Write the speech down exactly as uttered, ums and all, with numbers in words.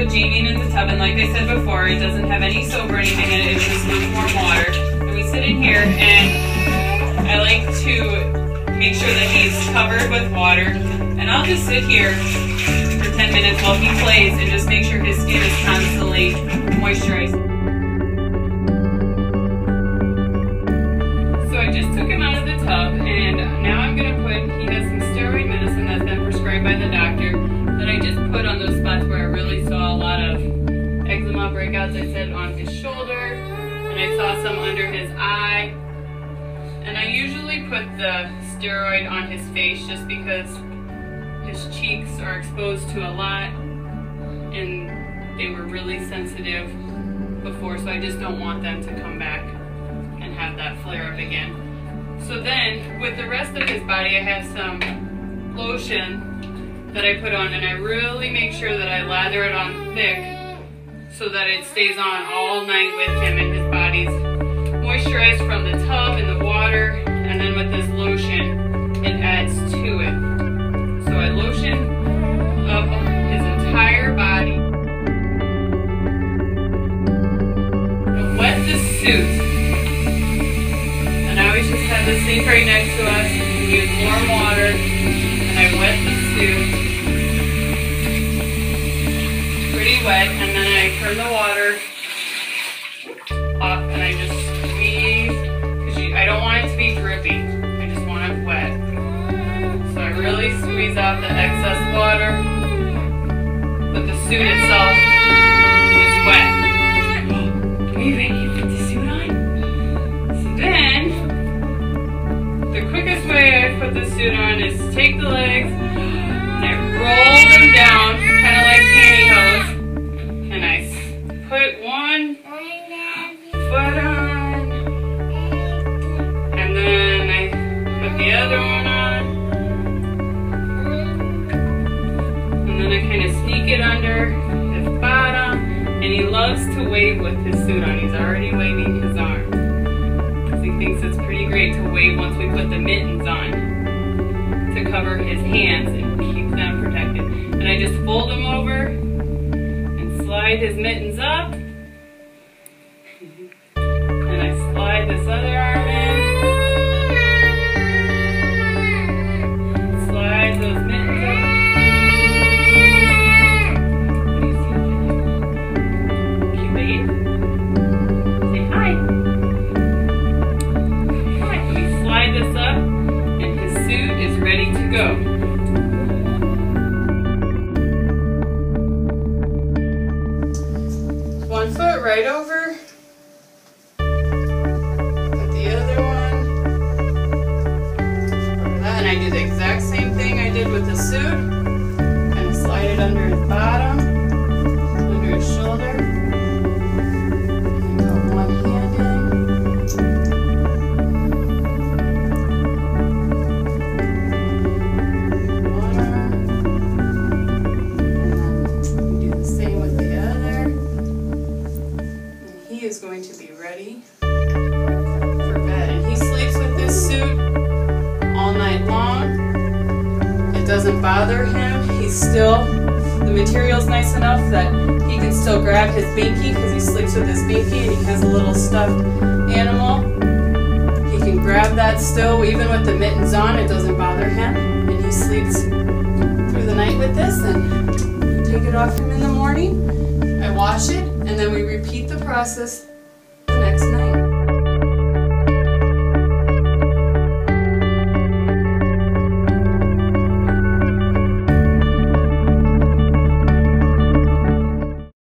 put Jamie in the tub, and like I said before, it doesn't have any soap or anything in it. It's just lukewarm water. And we sit in here, and I like to make sure that he's covered with water. And I'll just sit here for ten minutes while he plays and just make sure his skin is constantly moisturized. So I just took him out of the tub, and now I'm going to put, he has some steroid medicine that's been prescribed by the doctor that I just put on those spots where I really saw a lot of eczema breakouts. I said on his shoulder, and I saw some under his eye. And I usually put the steroid on his face just because his cheeks are exposed to a lot, and they were really sensitive before, so I just don't want them to come back and have that flare up again. So then, with the rest of his body, I have some lotion that I put on, and I really make sure that I lather it on thick so that it stays on all night with him, and his body's moisturized from the tub and the water, and then with this lotion, it adds to it. So I lotion up his entire body. I wet the suit. I always just have the sink right next to us, use warm water, and I wet the suit, pretty wet, and then I turn the water off and I just squeeze, because I don't want it to be drippy, I just want it wet. So I really squeeze out the excess water, but the suit itself is wet. Are you ready to put the suit on? So then, the quickest way I put the suit on is to take the legs and I roll them down, kind of like pantyhose, and I put one foot on, and then I put the other one on, and then I kind of sneak it under his bottom, and he loves to wave with his suit on. He's already waving his arm. He thinks it's pretty great to wave once we put the mittens on to cover his hands and keep them protected. And I just fold him over and slide his mittens up. And I slide this other arm in. Slide those mittens up. Can you wave? Say hi. Slide this up, and his suit is ready to go. One foot right over, put the other one over that, and I do the exact same thing I did with the suit. Kind of slide it under his bottom, under his shoulder. Is going to be ready for bed, and he sleeps with this suit all night long. It doesn't bother him. He's still, the material's nice enough that he can still grab his binky, because he sleeps with his binky, and he has a little stuffed animal. He can grab that still, even with the mittens on. It doesn't bother him, and he sleeps through the night with this, and take it off him in the morning. I wash it, and then we repeat the process